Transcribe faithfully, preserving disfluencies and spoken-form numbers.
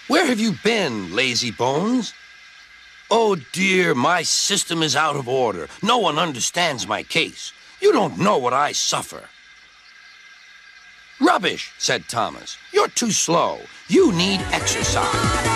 Where have you been, lazy bones? Oh dear, my system is out of order. No one understands my case. You don't know what I suffer. Rubbish, said Thomas. You're too slow. You need exercise.